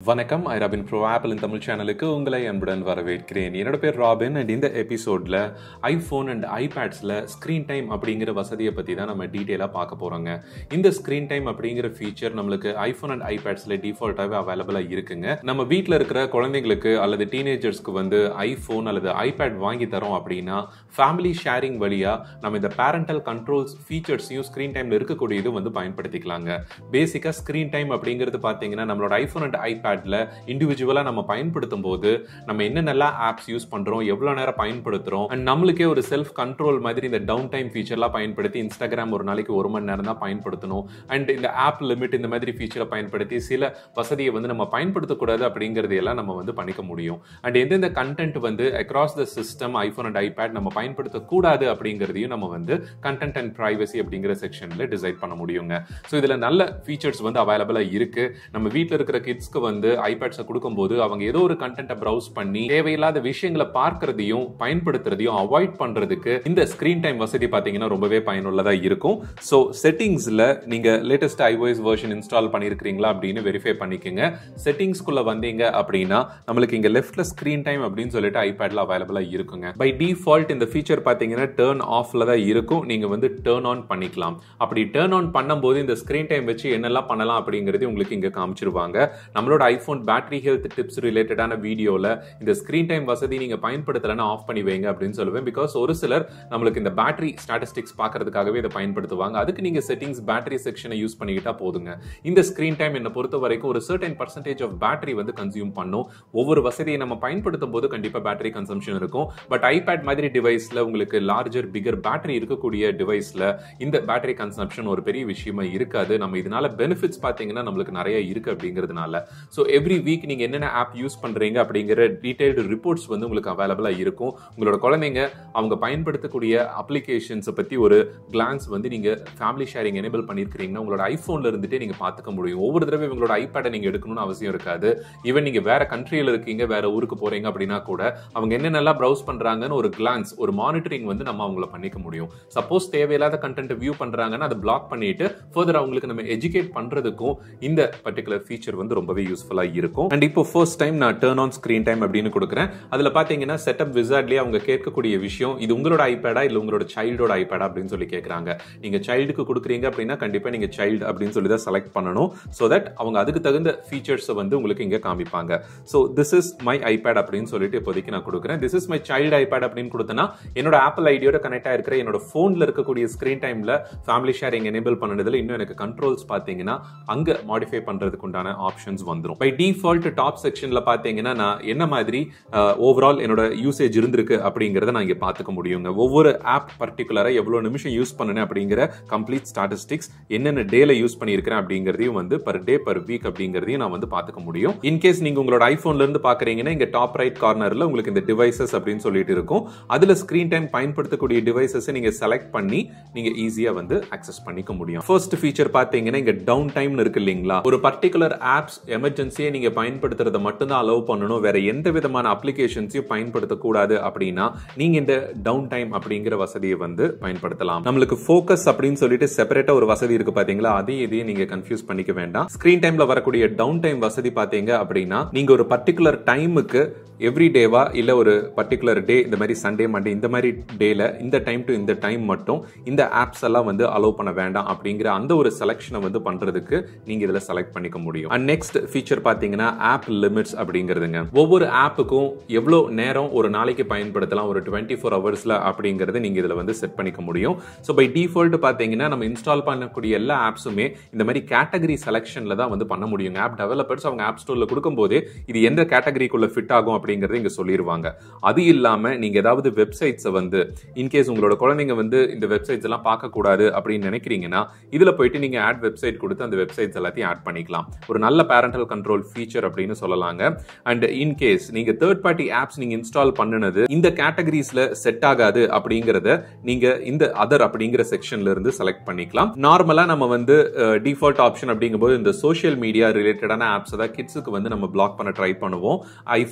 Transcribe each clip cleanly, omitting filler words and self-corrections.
வணக்கம் iRobin Pro Apple in Tamil சேனலுக்கு உங்களை அன்புடன் வரவேற்கிறேன். என்னோட பேர் ராபின் அண்ட் இந்த எபிசோடில் ஐஃபோன் அண்ட் ஐபேட்ஸில் ஸ்க்ரீன் டைம் அப்படிங்கிற வசதியை பற்றி தான் நம்ம டீட்டெயிலாக பார்க்க போகிறோங்க. இந்த ஸ்க்ரீன் டைம் அப்படிங்கிற ஃபீச்சர் நம்மளுக்கு ஐஃபோன் அண்ட் ஐபேட்ஸில் டிஃபால்ட்டாகவே அவைலபிளாக இருக்குங்க. நம்ம வீட்டில் இருக்கிற குழந்தைங்களுக்கு அல்லது டீனேஜர்ஸ்க்கு வந்து ஐஃபோன் அல்லது ஐபேட் வாங்கி தரோம் அப்படின்னா ஃபேமிலி ஷேரிங் வழியாக நம்ம இந்த பேரண்டல் கண்ட்ரோல்ஸ் ஃபீச்சர்ஸையும் ஸ்க்ரீன் டைமில் இருக்கக்கூடியது வந்து பயன்படுத்திக்கலாங்க. பேசிக்காக ஸ்க்ரீன் டைம் அப்படிங்கிறது பார்த்தீங்கன்னா நம்மளோட ஐஃபோன் அண்ட் ஐபேட் இண்டிவிஜுவலா நம்ம பயன்படுத்தும் போது நம்ம என்னென்னலாம் ஆப்ஸ் யூஸ் பண்றோம், எவ்வளவு நேரம் பயன்படுத்துறோம், அண்ட் நம்மளுக்கே ஒரு செல்ஃப் கண்ட்ரோல் மாதிரி இந்த டவுன் டைம் ஃபீச்சர்லாம் பயன்படுத்தி இன்ஸ்டாகிராம் ஒரு நாளைக்கு 1 மணி நேரம் தான் பயன்படுத்தணும், அண்ட் இந்த ஆப் லிமிட் இந்த மாதிரி ஃபீச்சரை பயன்படுத்தி சில வசதியை வந்து நம்ம பயன்படுத்தக்கூடாது அப்படிங்கிறது எல்லாம் நம்ம வந்து பண்ணிக்க முடியும். அண்ட் எந்தெந்த கண்டென்ட் வந்து across the system iPhone and iPad நம்ம பயன்படுத்தக்கூடாது அப்படிங்கிறதையும் நம்ம வந்து கண்டென்ட் அண்ட் பிரைவசி அப்படிங்கிற செக்ஷன்ல டிசைட் பண்ண முடியுங்க. ஸோ இதுல நல்ல ஃபீச்சர்ஸ் வந்து அவைலபிளா இருக்கு. நம்ம வீட்டில் இருக்கிற கிட்ஸ்க்கு வந்து ஐபேட்ஸை கொடுக்கும்போது அவங்க ஏதோ ஒரு கண்டென்ட்டை ப்ரௌஸ் பண்ணி தேவையில்லாத விஷயங்களை பார்க்கறதையும் பயன்படுத்துறதையும் அவாய்ட் பண்றதுக்கு இந்த ஸ்கிரீன் டைம் வசதி பாத்தீங்கன்னா ரொம்பவே பயனுள்ளதா இருக்கும். ஸோ செட்டிங்ஸ்ல நீங்க லேட்டஸ்ட் iOS வெர்ஷன் இன்ஸ்டால் பண்ணிருக்கீங்களா அப்படின்னு வெரிஃபை பண்ணிக்கோங்க. செட்டிங்ஸ்குள்ள வந்தீங்க அப்படின்னா நம்மளுக்கு இங்க லெஃப்ட்ல ஸ்கிரீன் டைம் அப்படின்னு சொல்லிட்டு ஐபேட்ல அவைலபிளா இருக்குங்க. பை டிஃபால்ட் இந்த ஃபீச்சர் பாத்தீங்கன்னா டர்ன் ஆஃப்ல தான் இருக்கும். நீங்க வந்து டர்ன் ஆன் பண்ணிக்கலாம். அப்படி டர்ன் ஆன் பண்ணும்போது இந்த ஸ்கிரீன் டைம் வச்சு என்னெல்லாம் பண்ணலாம் அப்படிங்கிறது உங்களுக்கு இங்க காமிச்சிருவாங்க. நம்மளோட ஐபோன் பேட்டரி ஹெல்த் டிப்ஸ் ரிலேட்டடான வீடியோல இந்த ஸ்கிரீன் டைம் வசதி நீங்க பயன்படுத்தலன்னா ஆஃப் பண்ணி வைங்க அப்படின்னு சொல்லுவேன். பிகாஸ் ஒரு சிலர் நம்மளுக்கு இந்த பேட்டரி ஸ்டாட்டிஸ்டிக்ஸ் பார்க்கறதுக்காகவே இதை பயன்படுத்துவாங்க. அதுக்கு நீங்க செட்டிங்ஸ் பேட்டரி செக்ஷனை யூஸ் பண்ணிக்கிட்டா போதுங்க. இந்த ஸ்கிரீன் டைம் என்ன பொறுத்த வரைக்கும் ஒரு சர்டன் பர்சன்டேஜ் ஆஃப் பேட்டரி வந்து கன்சியூம் பண்ணும். ஒவ்வொரு வசதியை நம்ம பயன்படுத்தும் போது கண்டிப்பா பேட்டரி கன்சம்ஷன் இருக்கும். பட் ஐபேட் மாதிரி டிவைஸ்ல உங்களுக்கு லார்ஜர் பிகர் பேட்டரி இருக்கக்கூடிய டிவைஸ்ல இந்த பேட்டரி கன்சம்ஷன் ஒரு பெரிய விஷயமா இருக்காது. நம்ம இதனால பெனிஃபிட்ஸ் பாத்தீங்கன்னா நம்மளுக்கு நிறைய இருக்கு அப்படிங்கிறதுனால. ஸோ எவ்ரி வீக் நீங்க என்னென்ன ஆப் யூஸ் பண்றீங்க அப்படிங்கிற டீடைல்டு ரிப்போர்ட்ஸ் வந்து உங்களுக்கு அவைலபிளா இருக்கும். உங்களோட குழந்தைங்க அவங்க பயன்படுத்தக்கூடிய அப்ளிகேஷன்ஸை பத்தி ஒரு கிளான்ஸ் வந்து நீங்க ஃபேமிலி ஷேரிங் எனேபிள் பண்ணிருக்கீங்கன்னா உங்களோட ஐபோன்ல இருந்துட்டே நீங்க பார்த்துக்க முடியும். ஒவ்வொரு தடவை உங்களோட ஐபேடை நீங்க எடுக்கணும்னு அவசியம் இருக்காது. ஈவன் நீங்க வேற கண்ட்ரியில இருக்கீங்க, வேற ஊருக்கு போறீங்க அப்படின்னா கூட அவங்க என்னென்னலாம் ப்ரௌஸ் பண்றாங்கன்னு ஒரு கிளான்ஸ், ஒரு மானிட்டரிங் வந்து நம்ம அவங்கள பண்ணிக்க முடியும். சப்போஸ் தேவையில்லாத கண்டென்ட் வியூ பண்றாங்கன்னா அதை பிளாக் பண்ணிட்டு ஃபர்தர் அவங்களுக்கு நம்ம எஜுகேட் பண்றதுக்கும் இந்த பர்டிகுலர் ஃபீச்சர் வந்து ரொம்பவே யூஸ்ஃபுல்லா இருக்கும். அண்ட் இப்போ ஃபர்ஸ்ட் டைம் நான் டர்ன் ஆன் ஸ்கிரீன் டைம் அப்படின்னு கொடுக்குறேன். அதுல பாத்தீங்கன்னா செட்டப் விசார்ட்லயே அவங்க கேட்கக்கூடிய விஷயம், இது உங்களோட ஐபேடா இல்ல உங்களோட சைல்டோட ஐபேடா அப்படின்னு சொல்லி கேட்கறாங்க. நீங்க சைல்டுக்கு கொடுக்குறீங்க அப்படின்னா கண்டிப்பா நீங்க சைல்டு அப்படின்னு சொல்லி தான் செலக்ட் பண்ணணும். சோ தட் அவங்க அதுக்கு தகுந்த ஃபீச்சர்ஸ் வந்து உங்களுக்கு இங்க காமிப்பாங்க. So this is my iPad அப்படின்னு சொல்லிட்டு இப்போதைக்கு நான் கொடுக்குறேன். This is my child iPad அப்படின்னு கொடுத்தனா என்னோட ஆப்பிள் ஐடியோட கனெக்ட் ஆயிருக்கிற என்னோட போன்ல இருக்கக்கூடிய ஸ்கிரீன் டைம்ல ஃபேமிலி ஷேரிங் எனேபிள் பண்ணதுல இன்னும் எனக்கு கண்ட்ரோல்ஸ் பாத்தீங்கன்னா அங்க மாடிஃபை பண்றதுக்கு உண்டான ஆப்ஷன்ஸ் வந்துரும். பை டிஃபால்ட் டாப் செக்ஷன்ல பாத்தீங்கன்னா நான் என்ன மாதிரி ஓவரால் என்னோட யூசேஜ் இருந்திருக்கு அப்படிங்கறத நான் இங்க பாத்துக்க முடியுங்க. ஒவ்வொரு ஆப் பர்டிகுலரா எவ்வளவு நிமிஷம் யூஸ் பண்ணேன் அப்படிங்கிற கம்ப்ளீட் ஸ்டாட்டிஸ்டிக்ஸ், என்னென்ன டேல யூஸ் பண்ணியிருக்கிறேன் அப்படிங்கறதையும் வந்து பர் டே பர் வீக் அப்படிங்கறதையும் நான் வந்து பாத்துக்க முடியும். இன்கேஸ் நீங்க உங்களோட ஐபோன்ல இருந்து பாக்குறீங்கன்னா இங்க டாப் ரைட் கார்னர்ல உங்களுக்கு இந்த டிவைசஸ் அப்படின்னு சொல்லிட்டு இருக்கும். அதுல ஸ்கிரீன் டைம் பயன்படுத்தக்கூடிய டிவைசஸ் நீங்க செலக்ட் பண்ணி நீங்க ஈஸியா வந்து அக்சஸ் பண்ணிக்க முடியும். ஃபர்ஸ்ட் ஃபீச்சர் பாத்தீங்கன்னா இங்க டவுன் டைம் இருக்கு இல்லீங்களா, ஒரு பர்டிகுலர் ஆப்ஸ் எமர்ஜென்சியை நீங்க பயன்படுத்துறத மட்டும் தான் அலோவ் பண்ணணும், வேற எந்த விதமான அப்ளிகேஷன்ஸையும் பயன்படுத்தக்கூடாது அப்படின்னா நீங்க இந்த டவுன் டைம் அப்படிங்கிற வசதியை வந்து பயன்படுத்தலாம். நம்மளுக்கு ஃபோக்கஸ் அப்படின்னு சொல்லிட்டு செப்பரேட்டா ஒரு வசதி இருக்கு பாத்தீங்களா, அதையும் நீங்க கன்ஃபியூஸ் பண்ணிக்க வேண்டாம். ஸ்கிரீன் டைம்ல வரக்கூடிய டவுன் டைம் வசதி பாத்தீங்க அப்படின்னா நீங்க ஒரு பர்டிகுலர் டைமுக்கு எவ்ரி டேவா இல்ல ஒரு பர்டிகுலர் டே, இந்த மாதிரி சண்டே மண்டே இந்த மாதிரி டேல இந்த டைம் டு இந்த டைம் மட்டும் இந்த ஆப்ஸ் எல்லாம் வந்து அலோவ் பண்ண வேண்டாம் அப்படிங்கிற அந்த ஒரு செலக்ஷனை வந்து பண்றதுக்கு நீங்க இதுல செலக்ட் பண்ணிக்க முடியும். அண்ட் நெக்ஸ்ட் ஃபீச்சர் பாத்தீங்கன்னா ஆப் லிமிட்ஸ் அப்படிங்கிறதுங்க. ஒவ்வொரு ஆப்புக்கும் எவ்வளவு நேரம் ஒரு நாளைக்கு பயன்படுத்தலாம், ஒரு 24 ஹவர்ஸ்ல அப்படிங்கறது நீங்க இதுல வந்து செட் பண்ணிக்க முடியும். சோ பை டிஃபால்ட் பாத்தீங்கன்னா நம்ம இன்ஸ்டால் பண்ணக்கூடிய எல்லா ஆப்ஸுமே இந்த மாதிரி கேட்டகரி செலக்ஷன்ல தான் வந்து பண்ண முடியும். ஆப் டெவலப்பர்ஸ் அவங்க ஆப் ஸ்டோர்ல கொடுக்கும்போது இது எந்த கேட்டகரிக்குள்ள ஃபிட் ஆகும் அப்படிங்கறது இங்க சொல்லிடுவாங்க. அது இல்லாம நீங்க ஏதாவது வெப்சைட்ஸ் வந்து இன்கேஸ் உங்களோட குழந்தைங்க வந்து இந்த வெப்சைட்ஸ் எல்லாம் பார்க்க கூடாது அப்படின்னு நினைக்கிறீங்கன்னா இதுல போயிட்டு நீங்க ஆட் வெப்சைட் கொடுத்து அந்த வெப்சைட்ஸ் எல்லாத்தையும் ஆட் பண்ணிக்கலாம். ஒரு நல்ல பேரண்டல் கண்ட்ரோல் ஃபீச்சர் அப்படின்னு சொல்லலாங்க. அண்ட் இன்கேஸ் நீங்க தேர்ட் பார்ட்டி ஆப்ஸ் நீங்க இன்ஸ்டால் பண்ணுனது இந்த கேட்டகரிஸ்ல செட் ஆகாது அப்படிங்கறத நீங்க இந்த அதர் அப்படிங்கிற செக்ஷன்ல இருந்து செலக்ட் பண்ணிக்கலாம். நார்மலா நம்ம வந்து டிஃபால்ட் ஆப்ஷன் அப்படிங்கும்போது இந்த சோஷியல் மீடியா ரிலேட்டடான ஆப்ஸ் தான் கிட்ஸுக்கு வந்து நம்ம பிளாக் பண்ண ட்ரை பண்ணுவோம். ஐபோன் ஆர்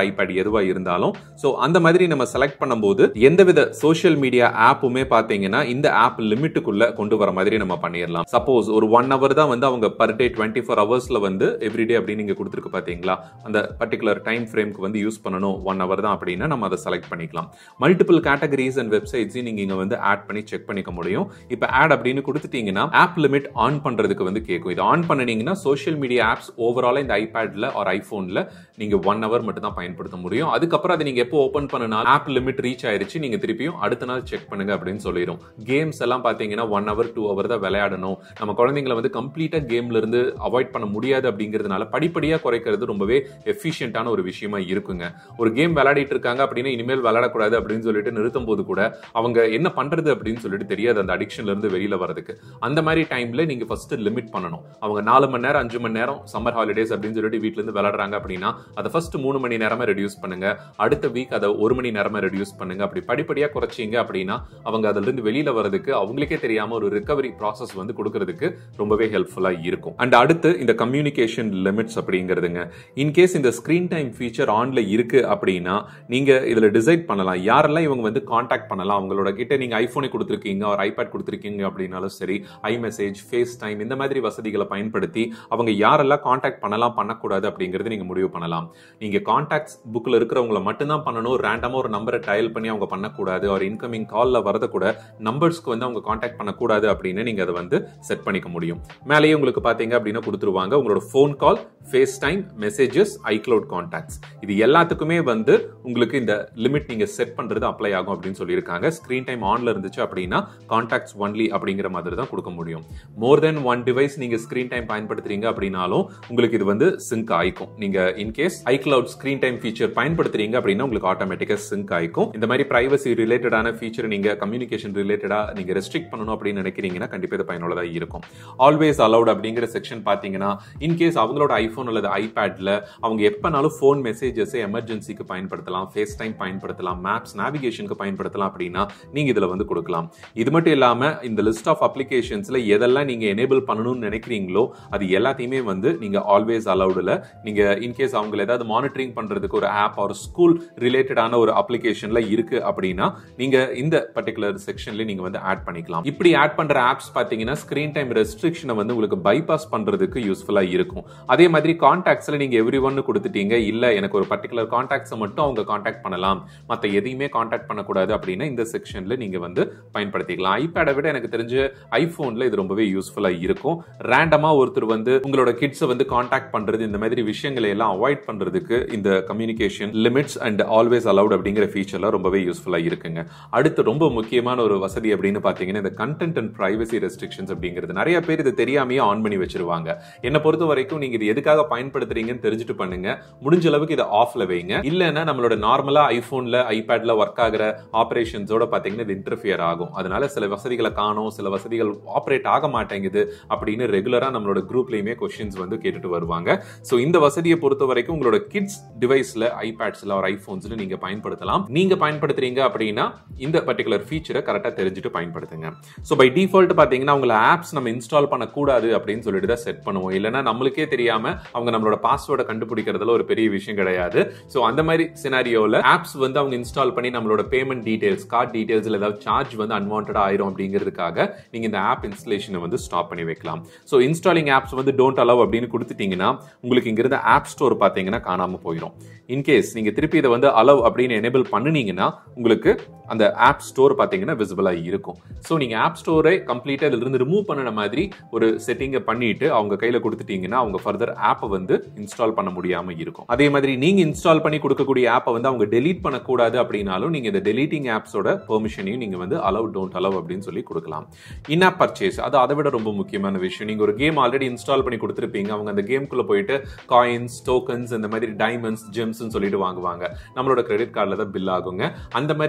ஐபேட் எதுவா இருந்தாலும். ஸோ அந்த மாதிரி நம்ம செலக்ட் பண்ணும்போது எந்தவித சோஷியல் மீடியா ஆப்புமே பார்த்தீங்கன்னா இந்த ஆப் லிமிட்டுக்குள்ள கொண்டு வர மாதிரி நம்ம பண்ணிடலாம். சப்போஸ் ஒரு 1 hour தான் வந்து அவங்க பர் டே 24 hours வந்து எவ்ரிடே அப்படின்னு நீங்க கொடுத்துருக்கு பாத்தீங்களா, அந்த பர்டிகுலர் டைம் ஃப்ரேம்க்கு வந்து யூஸ் பண்ணணும் 1 hour தான் அப்படின்னா நம்ம அதை செலக்ட் பண்ணிக்கலாம். மல்டிபிள் கேட்டகரிஸ் அண்ட் வெப்சைட்ஸ் நீங்க இங்க வந்து ஆட் பண்ணி செக் பண்ணிக்க முடியும். இப்போ ஆட் அப்படின்னு கொடுத்துட்டீங்கன்னா ஆப் லிமிட் ஆன் பண்றதுக்கு வந்து கேட்கும். இது ஆன் பண்ணீங்கன்னா சோஷியல் மீடியா ஆப்ஸ் ஓவரால் இந்த ஐபேட்ல ஆர் ஐபோன்ல நீங்க 1 hour மட்டும் தான் பயன்படுத்த முடியும். அதுக்கப்புறம் அதை நீங்க எப்போ ஓபன் பண்ணனாலும் ஆப் லிமிட் ரீச் ஆயிருச்சு, நீங்க திருப்பியும் அடுத்த நாள் செக் பண்ணுங்க அப்படின்னு சொல்லிடும். கேம்ஸ் எல்லாம் பாத்தீங்கன்னா 1 hour 2 hour தான் விளையாடணும். நம்ம குழந்தைங்களை வந்து கம்ப்ளீட்டா கேம்ல இருந்து அவாய்ட் பண்ண முடியாது அப்படிங்கிறதுனால படிப்படியா குறைக்கிறது ரொம்பவே எஃபிஷியன்டான ஒரு விஷயமா இருக்குங்க. ஒரு கேம் விளையாடிட்டு இருக்காங்க அப்படின்னா இனிமேல் விளையாடக்கூடாது அப்படின்னு சொல்லிட்டு நிறுத்தும் போது கூட அவங்க என்ன பண்றது அப்படின்னு சொல்லிட்டு தெரியாது அந்த அடிக்ஷன்ல இருந்து வெளியில வரதுக்கு. அந்த மாதிரி டைம்ல நீங்க ஃபர்ஸ்ட் லிமிட் பண்ணணும். அவங்க 4 மணி நேரம் 5 மணி நேரம் சம்மர் ஹாலிடேஸ் அப்படின்னு சொல்லிட்டு வீட்ல இருந்து விளையாடுறாங்க அப்படின்னா அதை ஃபர்ஸ்ட் 3 மணி நேரமா ரெடியூஸ் பண்ணுங்க. அடுத்த வீக் அதை 1 மணி நேரமா ரெடியூஸ் பண்ணுங்க. அப்படி படிப்படியா குறைச்சிங்க அப்படின்னா அவங்க அதுல இருந்து வெளியில வரதுக்கு அவங்களுக்கே தெரியாம ஒரு ரிகவரி ப்ராசஸ் வந்து கொடுக்கிறதுக்கு ரொம்பவே ஹெல்ப்ஃபுல்லா இருக்கும். அண்ட் அடுத்து இந்த கம்யூனிகேஷன் லிமிட்ஸ் அப்படிங்கிறதுங்க. இன்கேஸ் இந்த ஸ்கிரீன் டைம் ஃபீச்சர் ஆன்ல இருக்கு அப்படின்னா நீங்க இதுல டிசைட் பண்ணலாம் யாரெல்லாம் இவங்க வந்து கான்டாக்ட் பண்ணலாம். அவங்களோட கிட்ட நீங்க ஐபோனை கொடுத்துருக்கீங்க ஒரு ஐபேட் கொடுத்துருக்கீங்க அப்படின்னாலும் சரி, ஐ மெசேஜ், ஃபேஸ் டைம் இந்த மாதிரி வசதிகளை பயன்படுத்தி அவங்க யாரெல்லாம் கான்டாக்ட் பண்ணலாம் பண்ணக்கூடாது அப்படிங்கறது நீங்க முடிவு பண்ணலாம். நீங்க கான்டாக்ட்ஸ் புக்ல இருக்கிறவங்களை மட்டும்தான் பண்ணணும். ரேண்டமா ஒரு நம்பரை டயல் பண்ணி அவங்க பண்ணக்கூடாது. ஒரு இன்கமிங் கால்ல வரத கூட நம்பர்ஸ்க்கு வந்து அவங்க கான்டாக்ட் பண்ணக்கூடாது அப்படின்னு நீங்க அதை வந்து செட் பண்ணிக்க முடியும். மேலேயே உங்களுக்கு பாத்தீங்க அப்படின்னா கொடுத்துருவாங்க உங்களோட phone call, FaceTime, messages, iCloud contacts இது எல்லாத்துக்குமே வந்து உங்களுக்கு இந்த லிமிட் நீங்க செட் பண்றது அப்ளை ஆகும் அப்படின்னு சொல்லியிருக்காங்க. ஸ்கிரீன் டைம் ஆன்ல இருந்துச்சு அப்படின்னா கான்டாக்ட்ஸ் ஒன்லி அப்படிங்கிற மாதிரி தான் கொடுக்க முடியும். மோர் தென் 1 டிவைஸ் நீங்க ஸ்கிரீன் டைம் பயன்படுத்துறீங்க அப்படின்னாலும் உங்களுக்கு இது வந்து சிங்க் ஆயிக்கும். நீங்க in case iCloud screen time feature பயன்படுத்துறீங்க அப்படின்னா உங்களுக்கு ஆட்டோமேட்டிக்கா சிங்க் ஆயிக்கும். இந்த மாதிரி பிரைவசி ரிலேட்டடான ஃபீச்சர் நீங்க கம்யூனிகேஷன் ரிலேட்டடா நீங்க ரெஸ்ட்ரிக்ட் பண்ணணும் அப்படின்னு நினைக்கிறீங்கன்னா கண்டிப்பா இது பயனுள்ளதா இருக்கும். ஆல்வேஸ் அலவுட் அப்படிங்கிற செக்ஷன் பாத்தீங்கன்னா இன்கேஸ் அவங்களோட ஐபோன் அல்லது ஐபேட்ல அவங்க எப்பனாலும் போன் மெசேஜஸ் எமர்ஜென்சிக்கு பயன்படுத்தலாம், ஃபேஸ் டைம் பயன்படுத்தலாம், மேப்ஸ் நேவிகேஷனுக்கு பயன்படுத்தலாம் அப்படின்னா நீங்க இதுல வந்து கொடுக்கலாம். இது மட்டும் இல்லாம இந்த லிஸ்ட் ஆஃப் அப்ளிகேஷன்ஸ்ல எதெல்லாம் நீங்க எனேபிள் பண்ணணும்னு நினைக்கிறீங்களோ அது எல்லாத்தையுமே வந்து நீங்க ஆல்வேஸ் அலவுட்ல நீங்க இன்கேஸ் அவங்க ஏதாவது மானிட்டரிங் பண்றதுக்கு ஒரு ஆப் ஒரு ஸ்கூல் ரிலேட்டடான ஒரு அப்ளிகேஷன்ல இருக்கு அப்படின்னா நீங்க இந்த பர்டிகுலர் செக்ஷன்ல நீங்க வந்து ஆட் பண்ணிக்கலாம். இப்படி ஆட் பண்ற ஆப்ஸ் பாத்தீங்கன்னா ஸ்கிரீன் டைம் ரெஸ்ட்ரிக்ஷனை வந்து உங்களுக்கு பைபாஸ் பண்றதுக்கு யூஸ்ஃபுல்லா இருக்கும். அதே மாதிரி கான்டாக்ட்ஸ்ல நீங்க எவ்ரிஒன் கொடுத்துட்டீங்க, இல்ல எனக்கு ஒரு பர்டிகுலர் கான்டாக்ட்ஸ் மட்டும் அவங்க கான்டாக்ட் பண்ணலாம், மத்த எதையுமே கான்டாக்ட் பண்ணக்கூடாது அப்படின்னா இந்த செக்ஷன்ல நீங்க வந்து பயன்படுத்திக்கலாம். ஐபேடை விட எனக்கு தெரிஞ்ச ஐபோன்ல இது ரொம்பவே யூஸ்ஃபுல்லா இருக்கும். ரேண்டமா ஒருத்தர் வந்து உங்களோட கிட்ஸை வந்து கான்டாக்ட் பண்றது இந்த மாதிரி விஷயங்களை எல்லாம் அவாய்ட் பண்றதுக்கு இந்த communication limits and always allowed அப்படிங்கிற ஃபீச்சர்லாம் ரொம்பவே யூஸ்ஃபுல்லா இருக்குங்க. அடுத்து ரொம்ப முக்கியமான ஒரு வசதி அப்படின்னு பாத்தீங்கன்னா இந்த கண்டென்ட் அண்ட் பிரைவசி ரெஸ்ட்ரிக்ஷன்ஸ் அப்படிங்கிறது. நிறைய பேர் இது தெரியாமையே ஆன் பண்ணி வச்சிருவாங்க. என்ன பொறுத்த வரைக்கும் நீங்க இது எதுக்காக பயன்படுத்துறீங்கன்னு தெரிஞ்சுட்டு பண்ணுங்க. முடிஞ்ச அளவுக்கு இதை ஆஃப்ல வைங்க. இல்லைன்னா நம்மளோட நார்மலா ஐபோன்ல ஐபேட்ல ஒர்க் ஆகிற ஆபரேஷன்ஸோட பாத்தீங்கன்னா இது இன்டர்ஃபியர் ஆகும். அதனால சில வசதிகளை காணும், சில வசதிகள் ஆப்ரேட் ஆக மாட்டேங்குது அப்படின்னு ரெகுலரா நம்மளோட குரூப்லயுமே கொஸ்டின்ஸ் வந்து கேட்டுட்டு வருவாங்க. சோ இந்த வசதியை பொறுத்த வரைக்கும் உங்களோட கிட்ஸ் டிவைஸ்ல ஐபேட்ஸ்ல ஒரு ஐபோன்ஸ்ல நீங்க பயன்படுத்தலாம். நீங்க பயன்படுத்துறீங்க அப்படின்னா இந்த பர்டிகுலர் ஃபீச்சரை கரெக்டா தெரிஞ்சுட்டு பயன்படுத்துங்க. சோ பை டிஃபால்ட் பாத்தீங்கன்னா உங்கள ஆப்ஸ் நம்ம இன்ஸ்டால் பண்ணக்கூடாது அப்படின்னு சொல்லிட்டு தான் செட் பண்ணுவோம். இல்லைன்னா நம்மளுக்கே தெரியாம அவங்க நம்மளோட பாஸ்வேர்டை கண்டுபிடிக்கிறதுல ஒரு பெரிய விஷயம் கிடையாது. சோ அந்த மாதிரி சினாரியோல ஆப்ஸ் வந்து அவங்க இன்ஸ்டால் பண்ணி நம்மளோட பேமெண்ட் டீடைல்ஸ், கார்டு டீடைல்ஸ்ல ஏதாவது சார்ஜ் வந்து அன்வான்டடா ஆயிரும் அப்படிங்கிறதுக்காக நீங்க இந்த ஆப் இன்ஸ்டாலேஷனை வந்து ஸ்டாப் பண்ணி வைக்கலாம். சோ இன்ஸ்டாலிங் ஆப்ஸ் வந்து டோன்ட் அலோவ் அப்படின்னு கொடுத்துட்டீங்கன்னா உங்களுக்கு இங்க இருந்த ஆப் ஸ்டோர் பாத்தீங்கன்னா காணாம போயிடும். இன்கேஸ் நீங்க திருப்பி இதை வந்து அலோவ் அப்படின்னு எனேபிள் பண்ணுனீங்கன்னா உங்களுக்கு அந்த ஆப் ஸ்டோர் பாத்தீங்கன்னா விசிபிளா இருக்கும். சோ நீங்க ஆப் ஸ்டோரை கம்ப்ளீட்டா இதுல இருந்து ரிமூவ் பண்ணன மாதிரி ஒரு செட்டிங்கை பண்ணிட்டு அவங்க கையில கொடுத்துட்டீங்கன்னா அவங்க ஃபர்தர் ஆப்பை வந்து இன்ஸ்டால் பண்ண முடியாம இருக்கும். அதே மாதிரி நீங்க இன்ஸ்டால் பண்ணி கொடுக்கக்கூடிய ஆப்பை வந்து அவங்க டெலீட் பண்ணக்கூடாது அப்படின்னாலும் நீங்க இந்த டெலீட்டிங் ஆப்ஸோட பெர்மிஷனையும் நீங்க வந்து அலோவ் டோன்ட் அலோவ் அப்படின்னு சொல்லி கொடுக்கலாம். இன் ஆப் பர்ச்சேஸ் அது அதை விட ரொம்ப முக்கியமான விஷயம். நீங்க ஒரு கேம் ஆல்ரெடி இன்ஸ்டால் பண்ணி கொடுத்துருப்பீங்க, அவங்க அந்த கேம்குள்ள போயிட்டு காயின்ஸ், டோக்கன்ஸ், இந்த மாதிரி டைமண்ட்ஸ், ஜெம்ஸ் சொல்லிட்டு வாங்குவாங்க. நம்மளோட கிரெடிட் கார்டுல தான் பில் ஆகுங்க. அந்த மாதிரி பிரச்சனைகள்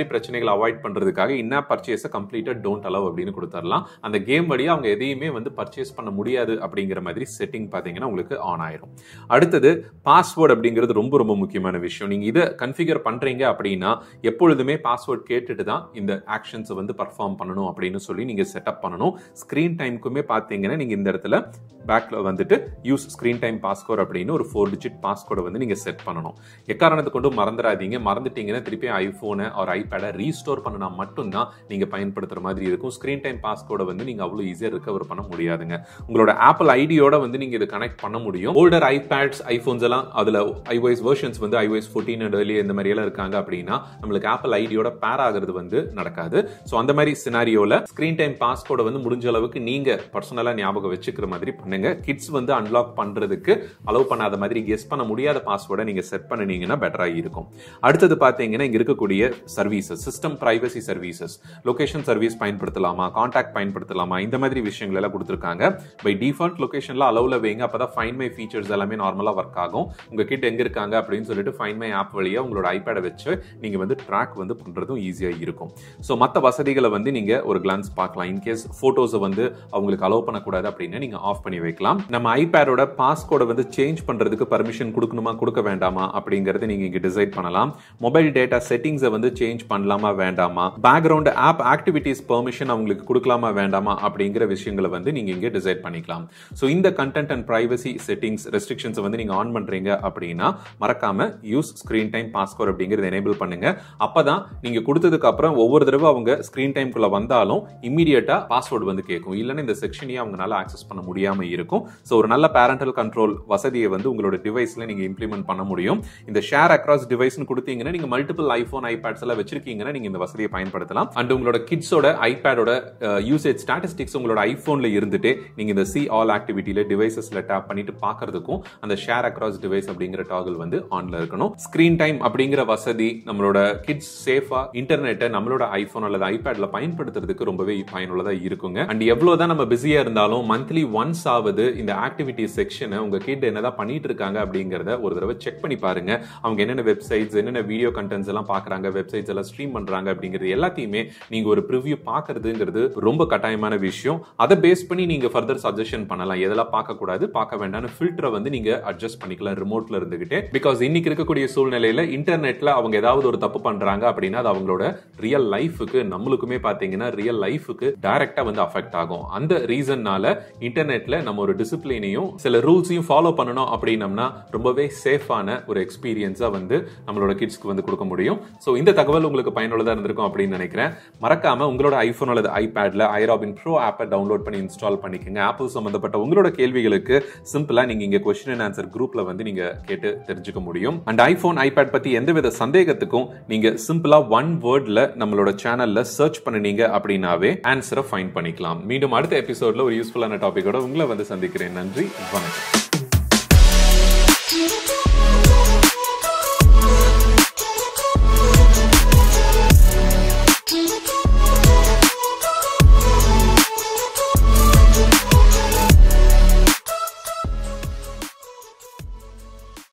தவறுகளை அவாய்ட் பண்றதுக்காக இன்-ஆப் பர்ச்சேஸை கம்ப்ளீட்டா டோன்ட் அலோவ் அப்படின்னு கொடுத்துடலாம். அந்த கேம் வழியா அவங்க எதையுமே வந்து பர்ச்சேஸ் பண்ண முடியாது அப்படிங்கிற மாதிரி செட்டிங் பாத்தீங்கன்னா உங்களுக்கு ஆன் ஆயிரும். அடுத்தது பாஸ்வேர்டு அப்படிங்கிறது ரொம்ப ரொம்ப முக்கியமான விஷயம். நீங்க இதை கன்ஃபிகர் பண்றீங்க அப்படின்னா எப்பொழுதுமே பாஸ்வேர்ட் கேட்டுட்டு தான் இந்த ஆக்ஷன்ஸை வந்து பர்ஃபார்ம் பண்ணணும் அப்படின்னு சொல்லி நீங்க செட்டப் பண்ணணும். ஸ்கிரீன் டைமுக்குமே பாத்தீங்கன்னா நீங்க இந்த இடத்துல பேக்ல வந்துட்டு யூஸ் ஸ்கிரீன் டைம் பாஸ்கோட் அப்படின்னு ஒரு 4 டிஜிட் பாஸ்கோட வந்து நீங்க செட் பண்ணணும். எக்காரணத்தை கொண்டு மறந்துடாதீங்க. மறந்துட்டீங்கன்னா திருப்பி ஐபோனை ஒரு ஐபேடை ரீஸ்டோர் பண்ணனா மட்டும்தான் நீங்க பயன்படுத்துற மாதிரி இருக்கும். ஸ்கிரீன் டைம் பாஸ்கோட வந்து நீங்க அவ்வளவு ஈஸியா ரிகவர் பண்ண முடியாதுங்க. உங்களோட ஆப்பிள் ஐடியோட வந்து நீங்க இதை கனெக்ட் பண்ண முடியும். ஓல்டர் ஐபேட்ஸ் ஐபோன்ஸ் எல்லாம் அதுல iOS வெர்ஷன்ஸ் வந்து iOS 14 and early இந்த மாதிரி எல்லாம் இருக்காங்க அப்படின்னா நம்மளுக்கு ஆப்பிள் ஐடியோட பேர் ஆகிறது வந்து நடக்காது. சோ அந்த மாதிரி சினாரியோல ஸ்கிரீன் டைம் பாஸ்கோட வந்து முடிஞ்ச அளவுக்கு நீங்க பர்சனலா ஞாபகம் வச்சுக்கிற மாதிரி பண்ணுங்க. கிட்ஸ் வந்து அன்லாக் பண்றதுக்கு அலோவ் பண்ணாத மாதிரி கெஸ் பண்ண முடியாத பாஸ்வேர்டை நீங்க செட் பண்ணினீங்கன்னா பெட்டரா இருக்கும். அடுத்தது பாத்தீங்கன்னா இங்க இருக்கக்கூடிய services, system privacy services, location service பயன்படுத்தலாமா, கான்டாக்ட் பயன்படுத்தலாமா, இந்த மாதிரி விஷயங்கள் எல்லாம் கொடுத்திருக்காங்க. பை டிஃபால்ட் லொகேஷன்ல அலோவ்ல வைங்க. அப்பதான் ஃபைண்ட் மை ஃபீச்சர்ஸ் எல்லாமே நார்மலா ஒர்க் ஆகும். உங்க கிட் எங்க இருக்காங்க அப்படின்னு சொல்லிட்டு ஃபைண்ட் மை ஆப் வழியா உங்களோட ஐபேடை வச்சு நீங்க வந்து ட்ராக் வந்து பண்றதும் ஈஸியா இருக்கும். சோ மத்த வசதிகளை வந்து நீங்க ஒரு கிளான்ஸ் பார்க்கலாம். இன்கேஸ் போட்டோஸை வந்து அவங்களுக்கு அலோவ் பண்ணக்கூடாது அப்படின்னா நீங்க ஆஃப் பண்ணி வைக்கலாம். நம்ம ஐபேடோட பாஸ்கோட வந்து சேஞ்ச் பண்றதுக்கு பர்மிஷன் கொடுக்கணுமா கொடுக்க வேண்டாமா அப்படிங்கறத நீங்க இங்க டிசைட் பண்ணலாம். மொபைல் டேட்டா செட்டிங்ஸை வந்து சேஞ்ச் பண்ணலாமா வேண்டாமா, பேக்ரவுண்ட் ஆப் ஆக்டிவிட்டிஸ் பெர்மிஷன் அவங்களுக்கு கொடுக்கலாமா வேண்டாமா அப்படிங்கிற விஷயங்களை வந்து நீங்க இங்க டிசைட் பண்ணிக்கலாம். சோ இந்த content and privacy settings restrictions வந்து நீங்க ஆன் பண்றீங்க அப்படின்னா மறக்காம யூஸ் ஸ்கிரீன் டைம் பாஸ்கோட் அப்படிங்கறத எனேபிள் பண்ணுங்க. அப்பதான் நீங்க கொடுத்ததுக்கு அப்புறம் ஒவ்வொரு தடவை அவங்க ஸ்கிரீன் டைம்குள்ள வந்தாலும் இமிடியேட்டா பாஸ்வேர்டு வந்து கேட்கும். இல்லைன்னா இந்த செக்ஷனையே அவங்களால ஆக்சஸ் பண்ண முடியாம இருக்கும். சோ ஒரு நல்ல பேரண்டல் கண்ட்ரோல் வசதியை வந்து உங்களோட டிவைஸ்ல நீங்க இம்ப்ளிமெண்ட் பண்ண முடியும். இந்த ஷேர் அக்ராஸ் டிவைஸ்னு கொடுத்தீங்கன்னா நீங்க மல்டிபிள் ஐபோன் ஐபேட்ஸ் எல்லாம் வச்சிருக்கீங்கன்னா நீங்க இந்த வசதியை பயன்படுத்தலாம். அண்ட் உங்களோட கிட்ஸோட ஐபேடோட யூசேஜ் ஸ்டாட்டிஸ்டிக்ஸ் உங்களோட ஐபோன்ல இருந்துட்டு நீங்க இந்த சி ஆல் ஆக்டிவிட்டியில டிவைசஸ்ல டேப் பண்ணிட்டு பாக்குறதுக்கும் அந்த ஷேர் அக்ராஸ் டிவைஸ் அப்படிங்கிற டாகிள் வந்து ஆன்ல இருக்கணும். ஸ்கிரீன் டைம் அப்படிங்கிற வசதி நம்மளோட கிட்ஸ் சேஃபா இன்டர்நெட்டை நம்மளோட ஐபோன் அல்லது ஐபேட்ல பயன்படுத்துறதுக்கு ரொம்பவே பயனுள்ளதா இருக்குங்க. அண்ட் எவ்வளவுதான் நம்ம பிஸியா இருந்தாலும் மந்த்லி ஒன்ஸ் ஆவது இந்த ஆக்டிவிட்டி செக்ஷனை உங்க கிட் என்னதான் பண்ணிட்டு இருக்காங்க அப்படிங்கறத ஒரு தடவை செக் பண்ணி பாருங்க. அவங்க என்னென்ன வெப்சைட்ஸ் என்னென்ன வீடியோ கண்டென்ட்ஸ் எல்லாம் பாக்குறாங்க, வெப்சைட்ஸ் எல்லாம் ஸ்ட்ரீம் பண்றாங்க அப்படிங்கிறது எல்லாத்தையுமே நீங்க ஒரு ப்ரிவ்யூ பாக்குறதுங்கிறது ரொம்ப கட்டாயமான விஷயம். அதை பேஸ் பண்ணி நீங்க ஃபர்தர் சஜஷன் பண்ணலாம். எதெல்லாம் பார்க்க கூடாது பார்க்க வேண்டாம்னு ஃபில்டரை வந்து நீங்க அட்ஜஸ்ட் பண்ணிக்கலாம் ரிமோட்ல இருந்துகிட்டே. பிகாஸ் இன்னைக்கு இருக்கக்கூடிய சூழ்நிலையில இன்டர்நெட்ல அவங்க ஏதாவது ஒரு தப்பு பண்றாங்க அப்படின்னா அது அவங்களோட ரியல் லைஃபுக்கு நம்மளுக்குமே பாத்தீங்கன்னா ரியல் லைஃபுக்கு டைரக்டா வந்து அஃபெக்ட் ஆகும். அந்த ரீசன்னால இன்டர்நெட்ல நம்ம ஒரு டிசிப்ளினையும் சில ரூல்ஸையும் ஃபாலோ பண்ணணும் அப்படின்னம்னா ரொம்பவே சேஃபான ஒரு எக்ஸ்பீரியன்ஸா வந்து நம்மளோட கிட்ஸ்க்கு வந்து கொடுக்க முடியும். சோ இந்த தகவல் உங்களுக்கு பயனுள்ளதா இருந்திருக்கும் அப்படின்னு நினைக்கிறேன். மறக்காம உங்களோட ஐபோன் அல்லது ஐபேட்ல iRobin Pro ஆப்பை டவுன்லோட் பண்ணி இன்ஸ்டால் பண்ணிக்கங்க. ஆப்பிள் சம்பந்தப்பட்ட உங்களோட கேள்விகளுக்கு சிம்பிளா நீங்க இங்க கொஸ்டின் அண்ட் ஆன்சர் குரூப்ல வந்து நீங்க கேட்டு தெரிஞ்சுக்க முடியும். அண்ட் ஐபோன் ஐபேட் பத்தி எந்தவித சந்தேகத்துக்கும் நீங்க சிம்பிளா ஒன் வேர்ட்ல நம்மளோட சேனல்ல சர்ச் பண்ணீங்க அப்படின்னாவே ஆன்சரை ஃபைண்ட் பண்ணிக்கலாம். மீண்டும் அடுத்த எபிசோட்ல ஒரு யூஸ்ஃபுல்லான டாபிக்கோட உங்களை வந்து சந்திக்கிறேன். நன்றி, வணக்கம்.